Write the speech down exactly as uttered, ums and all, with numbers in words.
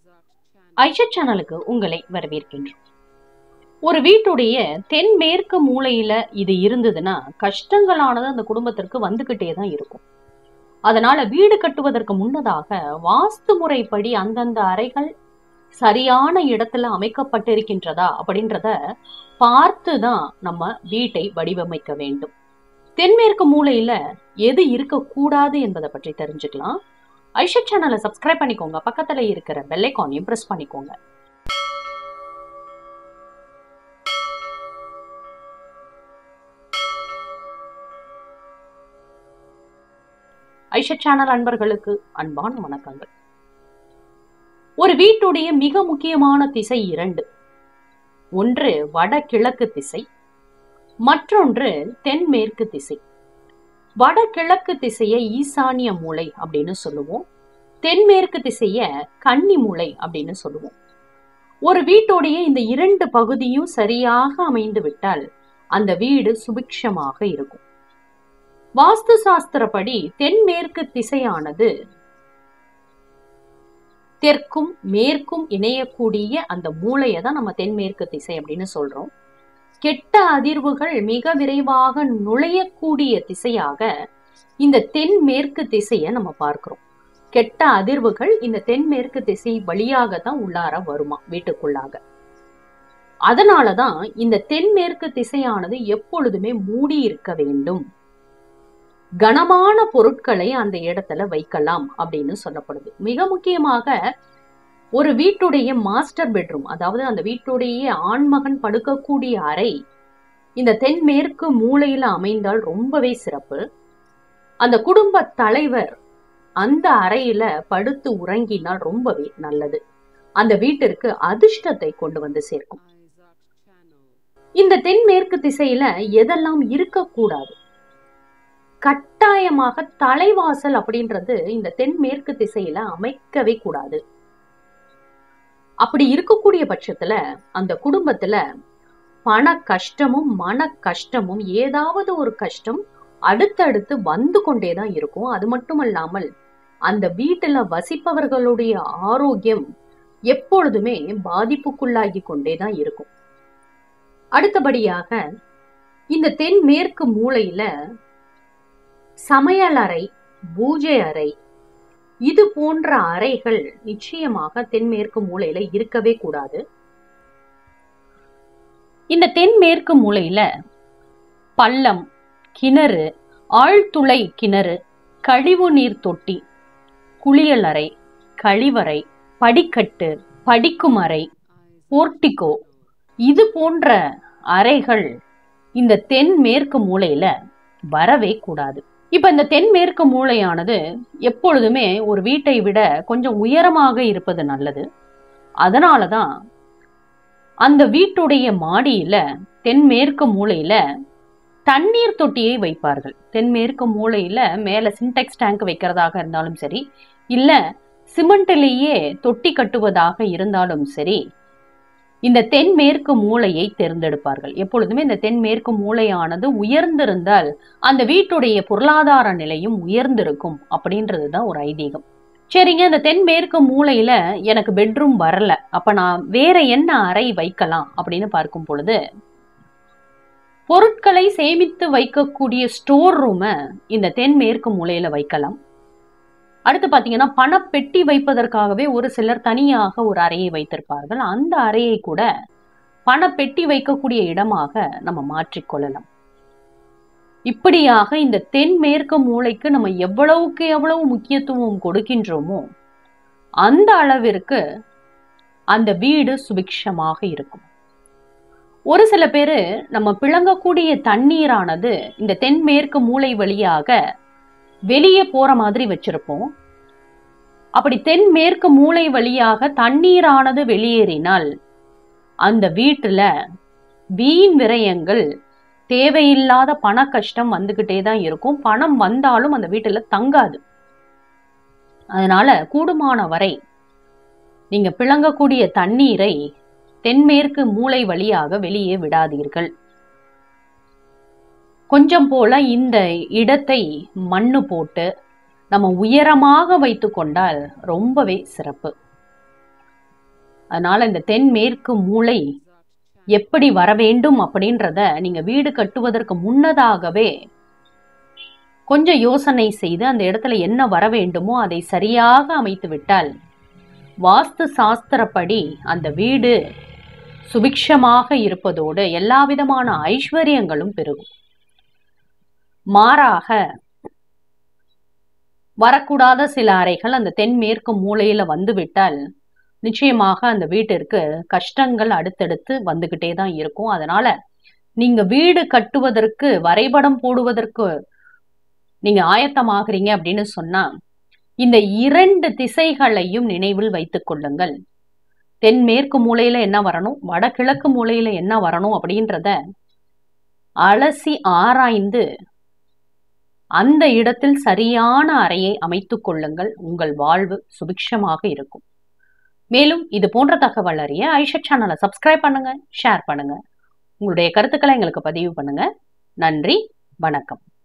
ஐஷா சேனலுக்கு உங்களை வரவேற்கின்றோம். ஒரு வீட்டுடைய தென்மேற்கு மூலையில இது இருந்ததுன்னா கஷ்டங்களானது அந்த குடும்பத்திற்கு வந்துகிட்டே தான் இருக்கும். அதனால வீடு கட்டுவதற்கு முன்னதாக வாஸ்து முறைப்படி அந்தந்த அறைகள் சரியான இடத்துல அமைக்கப்பட்டிருக்கின்றதா அப்படின்றத பார்த்துதான் நம்ம வீட்டை வடிவமைக்க வேண்டும். தென்மேற்கு மூலையில எது இருக்கக்கூடாது என்பதை பற்றி தெரிஞ்சுக்கலாம். ஐஷா சேனலை சப்ஸ்கிரைப் பண்ணிக்கோங்க, பக்கத்துல இருக்கிற பெல் ஐகானையும் பிரஸ் பண்ணிக்கோங்க. ஐஷா சேனல் அன்பர்களுக்கு அன்பான வணக்கங்கள். ஒரு வீட்டுடைய மிக முக்கியமான திசை இரண்டு. ஒன்று வடகிழக்கு திசை, மற்றொன்று தென்மேற்கு திசை. வடகிழக்கு திசையை ஈசானிய மூலை அப்படின்னு சொல்லுவோம், தென்மேற்கு திசைய கன்னி மூலை அப்படின்னு சொல்லுவோம். ஒரு வீட்டுடைய இந்த இரண்டு பகுதியும் சரியாக அமைந்து விட்டால் அந்த வீடு சுபிக்ஷமாக இருக்கும். வாஸ்து சாஸ்திரப்படி தென்மேற்கு திசையானது தெற்கும் மேற்கும் இணையக்கூடிய அந்த மூலையை தான் நம்ம தென்மேற்கு திசை அப்படின்னு சொல்றோம். கெட்ட அதிர்வுகள் மிக விரைவாக நுழையக்கூடிய திசையாக இந்த தென்மேற்கு திசையை நம்ம பார்க்கிறோம். கெட்ட அதிர்வுகள் இந்த தென்மேற்கு திசை வழியாக தான் உள்ளார வருமா வீட்டுக்குள்ளாக. அதனாலதான் இந்த தென்மேற்கு திசையானது எப்பொழுதுமே மூடி இருக்க வேண்டும். கனமான பொருட்களை அந்த இடத்துல வைக்கலாம் அப்படின்னு சொல்லப்படுது. மிக முக்கியமாக ஒரு வீட்டுடைய மாஸ்டர் பெட்ரூம், அதாவது அந்த வீட்டுடைய ஆண்மகன் படுக்கக்கூடிய அறை இந்த தென்மேற்கு மூலையில அமைந்தால் ரொம்பவே சிறப்பு. அந்த குடும்ப தலைவர் அந்த அறையில படுத்து உறங்கினால் ரொம்பவே நல்லது. அந்த வீட்டிற்கு அதிர்ஷ்டத்தை கொண்டு வந்து சேர்க்கும். இந்த தென்மேற்கு திசையில எதெல்லாம் இருக்கக்கூடாது? கட்டாயமாக தலைவாசல் அப்படின்றது இந்த தென்மேற்கு திசையில அமைக்கவே கூடாது. அப்படி இருக்கக்கூடிய பட்சத்துல அந்த குடும்பத்துல பண கஷ்டமும் மன கஷ்டமும் ஏதாவது ஒரு கஷ்டம் அடுத்தடுத்து வந்து கொண்டேதான் இருக்கும். அது மட்டுமல்லாமல் அந்த வீட்டுல வசிப்பவர்களுடைய ஆரோக்கியம் எப்பொழுதுமே பாதிப்புக்குள்ளாகி கொண்டேதான் இருக்கும். அடுத்தபடியாக இந்த தென்மேற்கு மூலையில சமையலறை, பூஜை அறை, இது போன்ற அறைகள் நிச்சயமாக தென்மேற்கு மூலையில இருக்கவே கூடாது. இந்த தென்மேற்கு மூலையில பள்ளம், கிணறு, ஆழ்துளை கிணறு, கழிவு நீர் தொட்டி, குளியலறை, கழிவறை, படிக்கட்டு, படிக்கும் அறை, போர்டிகோ, இது போன்ற அறைகள் இந்த தென்மேற்கு மூலையில வரவே கூடாது. இப்ப இந்த தென்மேற்கு மூலையானது எப்பொழுதுமே ஒரு வீட்டை விட கொஞ்சம் உயரமாக இருப்பது நல்லது. அதனாலதான் அந்த வீட்டுடைய மாடியில தென்மேற்கு மூலையில தண்ணீர் தொட்டியை வைப்பார்கள். தென்மேற்கு மூலையில மேல சின்டெக்ஸ் டேங்க் வைக்கிறதாக இருந்தாலும் சரி, இல்ல சிமெண்ட்லேயே தொட்டி கட்டுவதாக இருந்தாலும் சரி, இந்த தென்மேற்கு மூலையை தேர்ந்தெடுப்பார்கள். எப்பொழுதுமே இந்த தென்மேற்கு மூலையானது உயர்ந்திருந்தால் அந்த வீட்டுடைய பொருளாதார நிலையும் உயர்ந்திருக்கும் அப்படின்றதுதான் ஒரு ஐதீகம். சரிங்க, இந்த தென்மேற்கு மூலையில எனக்கு பெட்ரூம் வரல, அப்ப நான் வேற என்ன அறை வைக்கலாம் அப்படின்னு பார்க்கும் பொழுது பொருட்களை சேமித்து வைக்கக்கூடிய ஸ்டோர் ரூமை இந்த தென்மேற்கு மூலையில வைக்கலாம். அடுத்து பாத்தீங்கன்னா பணப்பெட்டி வைப்பதற்காகவே ஒரு சிலர் தனியாக ஒரு அறையை வைத்திருப்பார்கள். அந்த அறையை கூட பணப்பெட்டி வைக்கக்கூடிய இடமாக நம்ம மாற்றிக்கொள்ளலாம். இப்படியாக இந்த தென்மேற்கு மூலைக்கு நம்ம எவ்வளவுக்கு எவ்வளவு முக்கியத்துவம் கொடுக்கின்றோமோ அந்த அளவிற்கு அந்த வீடு சுபிக்ஷமாக இருக்கும். ஒரு சில பேரு நம்ம பிழங்கக்கூடிய தண்ணீரானது இந்த தென்மேற்கு மூலை வழியாக வெளியே போற மாதிரி வச்சிருப்போம். அப்படி தென்மேற்கு மூலை வழியாக தண்ணீரானது வெளியேறினால் அந்த வீட்டுல வீண் விரயங்கள், தேவையில்லாத பண கஷ்டம் வந்துகிட்டே தான் இருக்கும். பணம் வந்தாலும் அந்த வீட்டுல தங்காது. அதனால கூடுமான வரை நீங்க பிழங்கக்கூடிய தண்ணீரை தென்மேற்கு மூலை வழியாக வெளியே விடாதீர்கள். கொஞ்சம் போல இந்த இடத்தை மண்ணு போட்டு நம்ம உயரமாக வைத்து கொண்டால் ரொம்பவே சிறப்பு. அதனால இந்த தென்மேற்கு மூலை எப்படி வர வேண்டும் அப்படின்றத நீங்க வீடு கட்டுவதற்கு முன்னதாகவே கொஞ்சம் யோசனை செய்து அந்த இடத்துல என்ன வர வேண்டுமோ அதை சரியாக அமைத்து விட்டால் வாஸ்து சாஸ்திரப்படி அந்த வீடு சுபிக்ஷமாக இருப்பதோடு எல்லா விதமான ஐஸ்வர்யங்களும் பெருகும். மாறாக வரக்கூடாத சில அறைகள் அந்த தென்மேற்கு மூலையில வந்துவிட்டால் நிச்சயமாக அந்த வீட்டிற்கு கஷ்டங்கள் அடுத்தடுத்து வந்துகிட்டே தான் இருக்கும். அதனால நீங்க வீடு கட்டுவதற்கு வரைபடம் போடுவதற்கு நீங்க ஆயத்தமாகறீங்க அப்படின்னு சொன்னா இந்த இரண்டு திசைகளையும் நினைவில் வைத்துக் கொள்ளுங்கள். தென்மேற்கு மூலையில என்ன வரணும், வடகிழக்கு மூலையில என்ன வரணும் அப்படின்றத அலசி ஆராய்ந்து அந்த இடத்தில் சரியான அறையை அமைத்துக் கொள்ளுங்கள். உங்கள் வாழ்வு சுபிக்ஷமாக இருக்கும். மேலும் இது போன்ற தகவல் அறிய ஐஷட் சேனலை சப்ஸ்கிரைப் பண்ணுங்க, ஷேர் பண்ணுங்க, உங்களுடைய கருத்துக்களை எங்களுக்கு பதிவு பண்ணுங்க. நன்றி, வணக்கம்.